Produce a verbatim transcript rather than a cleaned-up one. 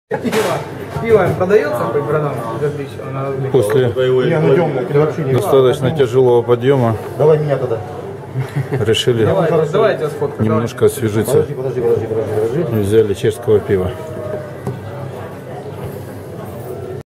Пиво, пиво продается хоть братан? После достаточно тяжелого подъема Давай меня тогда. решили Давай, давайте сфоткаем. немножко освежиться. Подожди, подожди, подожди, подожди, подожди. Взяли чешского пива.